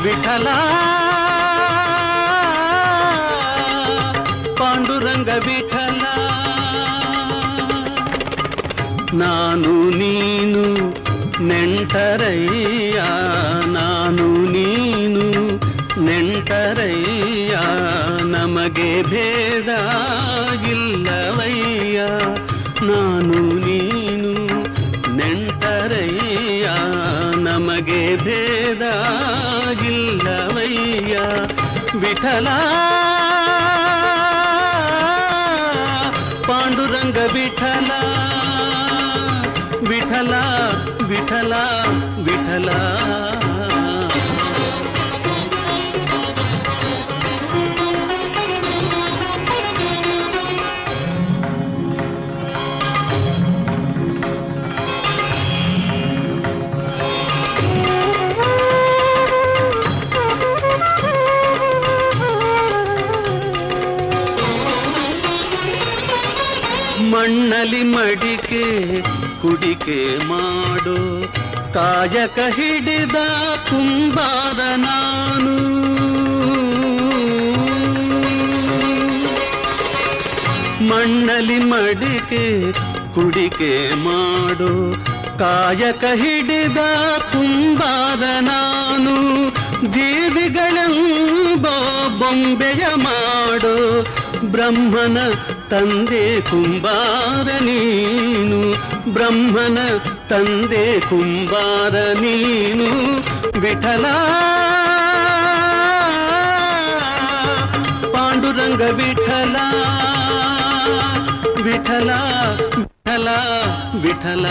ವಿಠಲ ಪಾಂಡುರಂಗ ವಿಠಲ ನಾನು ನೀನು ನೆಂಟರಯ್ಯ ನಾನು ನೀನು ನೆಂಟರಯ್ಯ ನಮಗೆ ಭೇದ ಇಲ್ಲವಯ್ಯ ನಾನು ನೀನು ನೆಂಟರಯ್ಯ ನಮಗೆ ಭೇದ ಇಲ್ಲವಯ್ಯ ವಿಠಲ ಪಾಂಡುರಂಗ ವಿಠಲ ವಿಠಲ ವಿಠಲ ವಿಠಲ ಮಣ್ಣಲಿ ಮಡಿಕೆ ಕುಡಿಕೆ ಮಾಡೋ ಕಾಯಕ ಹಿಡಿದ ಕುಂಬಾರ ನಾನು ಮಣ್ಣಲಿ ಮಡಿಕೆ ಕುಡಿಕೆ ಮಾಡೋ ಕಾಯಕ ಹಿಡಿದ ಕುಂಬಾರ ನಾನು ಜೀವಿಗಳೆಂಬ ಬೊಂಬೆಯ ಮಾಡೋ ಬ್ರಹ್ಮನ ತಂದೆ ಕುಂಬಾರ ನೀನು ಬ್ರಹ್ಮನ ತಂದೆ ಕುಂಬಾರ ನೀನು ವಿಠಲ ಪಾಂಡುರಂಗ ವಿಠಲ ವಿಠಲ ವಿಠಲ ವಿಠಲ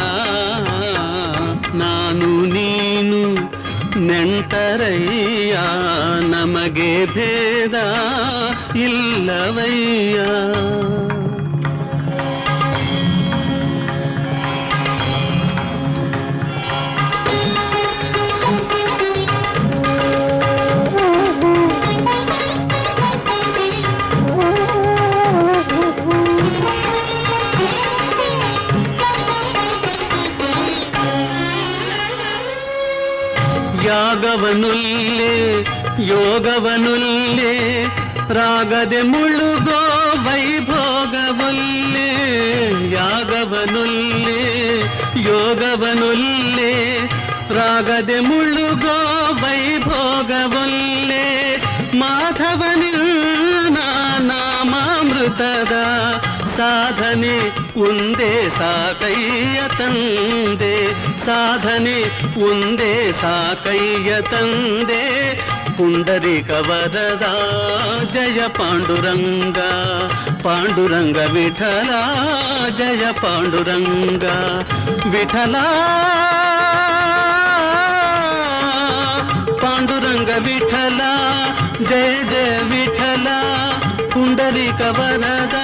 ನಾನು ನೀನು ನೆಂಟರಯ್ಯ ನಮಗೆ ಭೇದ ಇಲ್ಲವಯ್ಯ ಯಾಗವನುಲ್ಲೇ ಯೋಗವನುಲ್ಲೇ ರಾಗದೆ ಮುಳುಗೋ ವೈಭೋಗವಲ್ಲೇ ಯಾಗವನುಲ್ಲೇ ಯೋಗವನುಲ್ಲೇ ರಾಗದೆ ಮುಳುಗೋ ವೈಭೋಗವಲ್ಲೇ ಮಾಧವನಿಲ್ಲ ನಾಮಾಮೃತದ ಸಾಧನೆ ಒಂದೇ ಸಾಕಯ್ಯ ತಂದೆ ಸಾಧನೆ ಒಂದೇ ಸಾಕಯ್ಯ ತಂದೆ ಪುಂಡರೀಕ ವರದ ಜಯ ಪಾಂಡುರಂಗ ಪಾಂಡುರಂಗ ವಿಠಲ ಜಯ ಪಾಂಡುರಂಗ ವಿಠಲ ಪಾಂಡುರಂಗ ವಿಠಲ ಜಯ ಜಯ ವಿಠಲ ಪುಂಡರೀಕ ವರದ